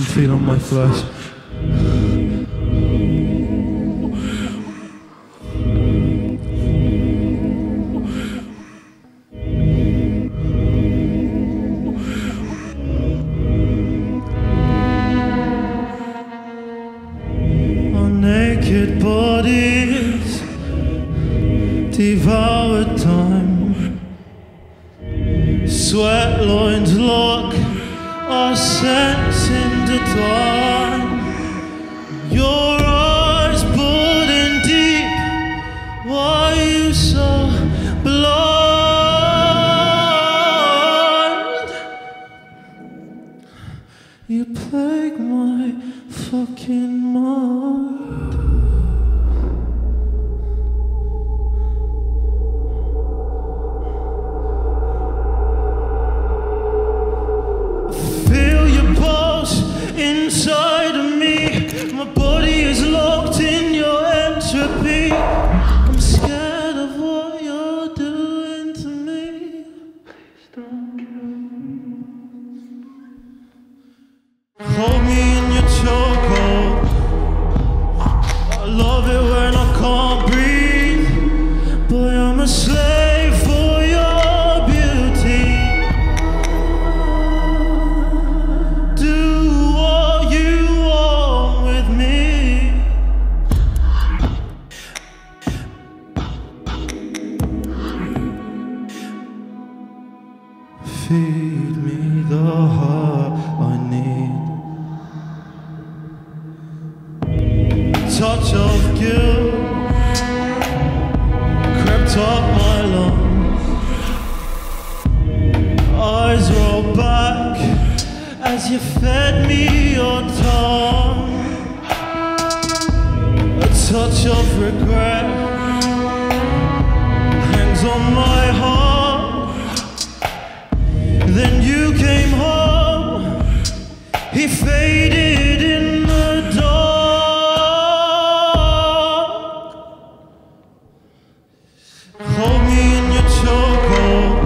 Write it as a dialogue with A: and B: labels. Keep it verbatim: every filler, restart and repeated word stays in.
A: can feel on my flesh.
B: Our naked bodies devour time. Sweat loins lock our sense intertwine. Your eyes burning deep. Why are you so blind? You plague my fucking mind. Inside of me, my body is locked in your entropy. I'm scared of what you're doing to me. Please don't kill me. Hold me in your chokehold. I love it when I can't breathe. Boy, I'm a slave for your beauty. Feed me the heart I need. Touch of guilt crept up my lungs. Eyes roll back as you fed me your tongue. A touch of regret hangs on my heart. Then you came home, he faded in the dark. Hold me in your chokehold.